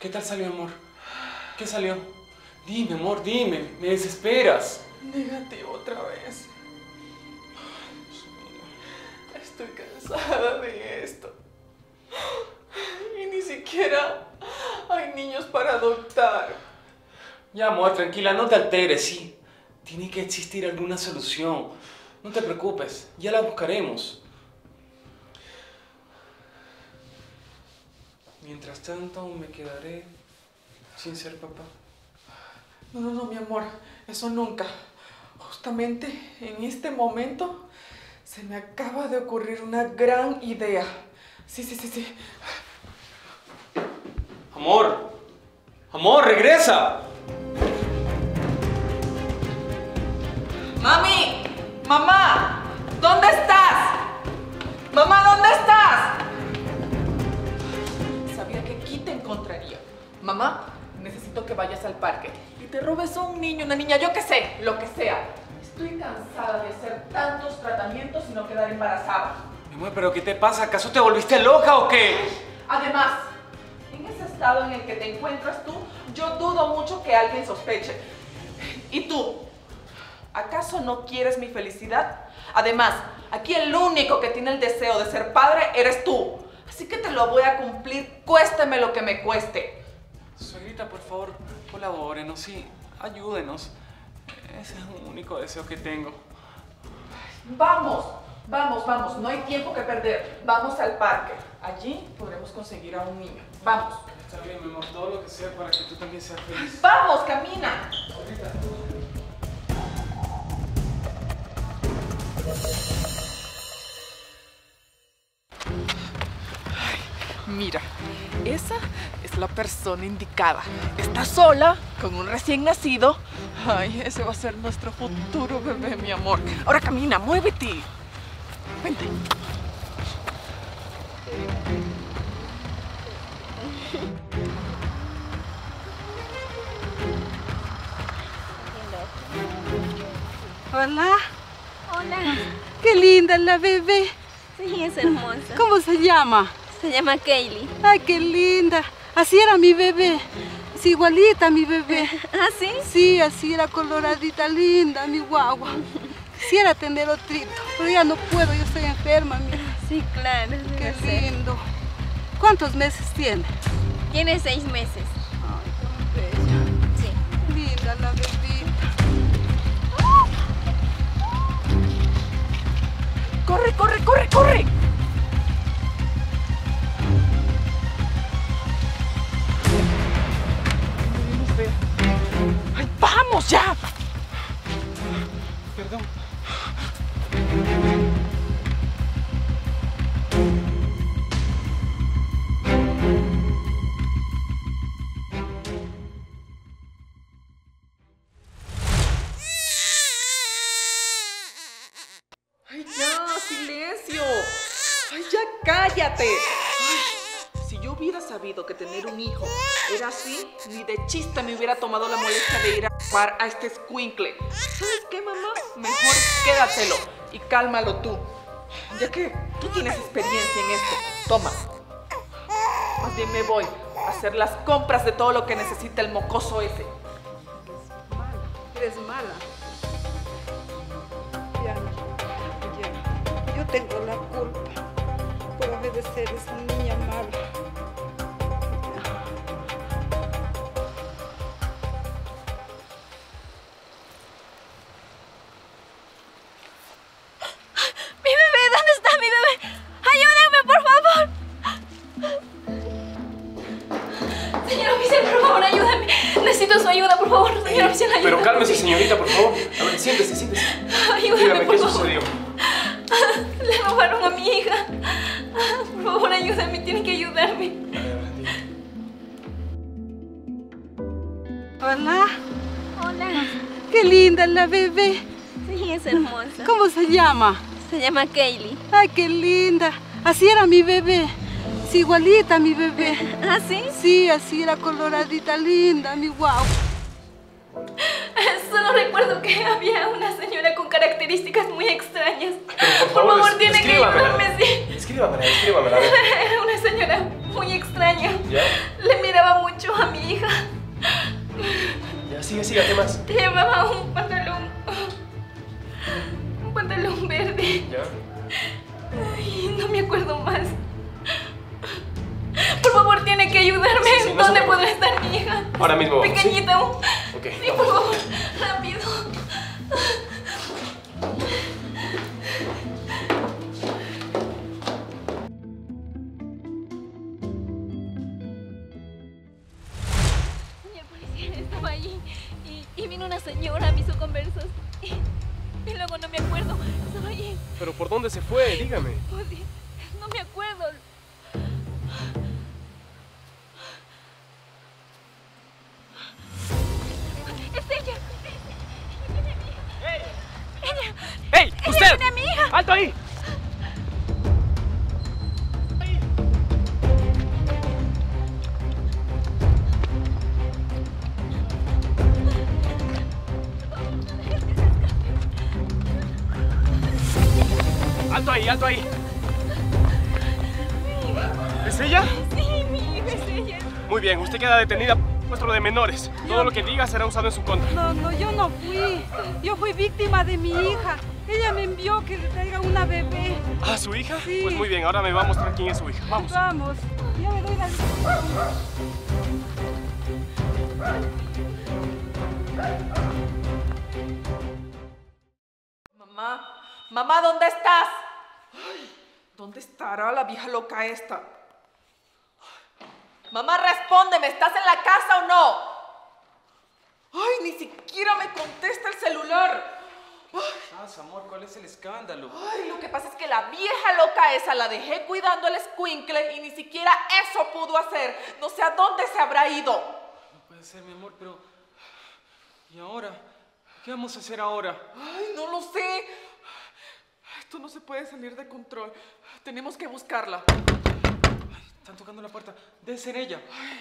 ¿Qué tal salió, amor? ¿Qué salió? Dime, amor, dime. Me desesperas. Negativo otra vez. Estoy cansada de esto. Y ni siquiera hay niños para adoptar. Ya, amor, tranquila, no te alteres, sí. Tiene que existir alguna solución. No te preocupes, ya la buscaremos. Mientras tanto, me quedaré sin ser papá. No, mi amor, eso nunca. Justamente en este momento se me acaba de ocurrir una gran idea. Sí. Amor, amor, regresa. ¡Mami! ¡Mamá! ¿Dónde estás? ¡Mamá, ¿dónde estás? Sabía que aquí te encontraría. Mamá, necesito que vayas al parque y te robes a un niño, una niña, yo qué sé, lo que sea. Estoy cansada de hacer tantos tratamientos y no quedar embarazada. Mi amor, ¿pero qué te pasa? ¿Acaso te volviste loca o qué? Además, en ese estado en el que te encuentras tú, yo dudo mucho que alguien sospeche. ¿Y tú? ¿Acaso no quieres mi felicidad? Además, aquí el único que tiene el deseo de ser padre eres tú. Así que te lo voy a cumplir, cuésteme lo que me cueste. Suegrita, por favor, colabórenos, sí, ayúdenos. Ese es el único deseo que tengo. Vamos, no hay tiempo que perder. Vamos al parque. Allí podremos conseguir a un niño. Vamos. Está bien, mi amor, todo lo que sea para que tú también seas feliz. Vamos, camina. Suegrita. Mira, esa es la persona indicada. Está sola, con un recién nacido. Ay, ese va a ser nuestro futuro bebé, mi amor. Ahora camina, muévete. Vente. Hola. Hola. Qué linda la bebé. Sí, es hermosa. ¿Cómo se llama? Se llama Kaylee. Ay, qué linda. Así era mi bebé. Es igualita a mi bebé. ¿Ah, sí? Sí, así era coloradita, linda, mi guagua. Quisiera tener otrito, pero ya no puedo, yo estoy enferma, mira. Sí, claro. Qué debe ser. lindo. ¿Cuántos meses tiene? Tiene 6 meses. Ay, qué bella. Sí. Linda la bebita. ¡Corre, corre, corre, corre! ¡Ay, vamos ya! Perdón. ¡Ay, ya! ¡Silencio! ¡Ay, ya cállate! Ay, si yo hubiera sabido que tener un hijo era así, ni de chiste me hubiera tomado la molestia de ir a jugar a este escuincle. ¿Sabes qué, mamá? Mejor quédatelo y cálmalo tú, ya que tú tienes experiencia en esto. Toma. Más bien me voy a hacer las compras de todo lo que necesita el mocoso ese. Eres mala. Ya. Yo tengo la culpa por obedecer a esa niña mala. ¡Mi bebé! ¿Dónde está mi bebé? ¡Ayúdenme, por favor! Señor oficial, por favor, ayúdame. Necesito su ayuda, por favor. Señor oficial, ayúdame. Pero cálmese, señorita, por favor. A ver, siéntese. Ayúdame, Dígame, por ¿qué favor. sucedió? Le robaron a mi hija. Por favor, ayúdame. Tienen que ayudarme. Hola. Hola. Qué linda la bebé. Sí, es hermosa. ¿Cómo se llama? Se llama Kaylee. Ay, qué linda. Así era mi bebé. Es igualita a mi bebé. ¿Ah, sí? Sí, así era coloradita, linda, mi guagua. Solo recuerdo que había una señora con características muy extrañas. Pero, Por favor, tiene que descríbamela. ayudarme, sí. Escríbamela, a ver. Era una señora muy extraña. ¿Ya? Le miraba mucho a Sigue, ¿qué más? Llevaba un pantalón verde. ¿Ya? Ay, no me acuerdo más. Por favor, tiene que ayudarme. Sí, no ¿Dónde se podrá estar mi hija? Ahora mismo vamos, ¿sí? Pequeñita aún. Ok, Sí, por favor, rápido. El policía estaba ahí y vino una señora, me hizo conversos. Y luego no me acuerdo. Estaba ahí. ¿Pero por dónde se fue? Dígame. Oye, no me acuerdo. Es ella. ¡Ey! ¡Usted! ¡Ella tiene a mi hija! ¡Alto ahí! ¡Alto ahí, alto ahí! ¿Es ella? Sí, mi hija es ella. Muy bien, usted queda detenida puesto lo de menores. Todo lo que diga será usado en su contra. No, yo no fui. Yo fui víctima de mi hija. Ella me envió que le traiga una bebé. ¿Ah, su hija? Sí. Pues muy bien, ahora me va a mostrar quién es su hija. Vamos. Vamos. Yo me doy la... Mamá, ¿dónde estás? Ay, ¿dónde estará la vieja loca esta? Mamá, respóndeme, ¿estás en la casa o no? Ay, ni siquiera me contesta el celular. Amor, ¿cuál es el escándalo? Ay, lo que pasa es que la vieja loca esa la dejé cuidando al escuincle y ni siquiera eso pudo hacer. No sé a dónde se habrá ido. No puede ser, mi amor, pero... ¿Y ahora? ¿Qué vamos a hacer ahora? Ay, no lo sé. Esto no se puede salir de control. Tenemos que buscarla. Están tocando la puerta. Debe ser ella.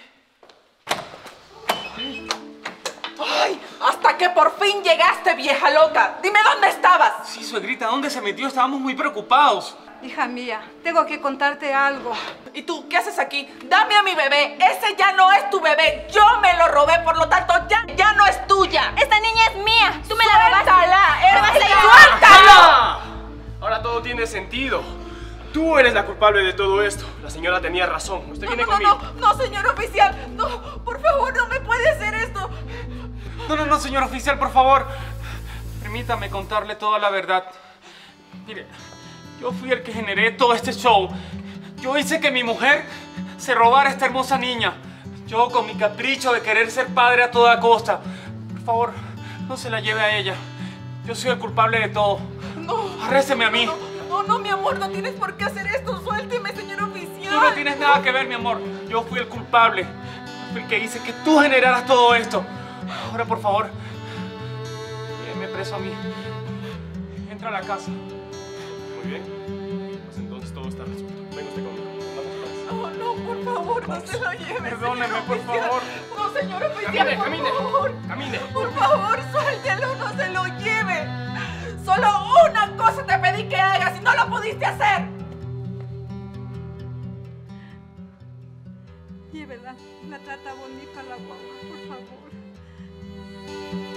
¡Ay! ¡Hasta que por fin llegaste, vieja loca! ¡Dime dónde estabas! Sí, suegrita, ¿dónde se metió? Estábamos muy preocupados. Hija mía, tengo que contarte algo. ¿Y tú qué haces aquí? ¡Dame a mi bebé! ¡Ese ya no es tu bebé! ¡Yo me lo robé! Por lo tanto, ya no es tuya. Esta niña es mía. Tú me la robaste. ¡Suéltala! ¡Suéltalo! Ahora todo tiene sentido. Tú eres la culpable de todo esto. La señora tenía razón. Usted viene conmigo. No, señor oficial. No, por favor, no me puede hacer esto. No, señor oficial, por favor. Permítame contarle toda la verdad. Mire, yo fui el que generé todo este show. Yo hice que mi mujer se robara a esta hermosa niña. Yo con mi capricho de querer ser padre a toda costa. Por favor, no se la lleve a ella. Yo soy el culpable de todo. No. Arrésteme a mí. No, mi amor, no tienes por qué hacer esto. Suélteme, señor oficial. Tú no tienes nada que ver, mi amor. Yo fui el culpable. Yo fui el que hice que tú generaras todo esto. Ahora, por favor, lléveme preso a mí. Entra a la casa. Muy bien. Pues entonces todo está resuelto. Venga usted conmigo. Vamos, No, por favor, no se lo lleve. Perdóneme, señor por oficial. favor. No, señor oficial, Camine. por favor. Camine. Por favor, suéltelo, no se lo lleve. Solo una cosa te pedí que hagas y no lo pudiste hacer. Llévela, la trata bonita la guagua, por favor.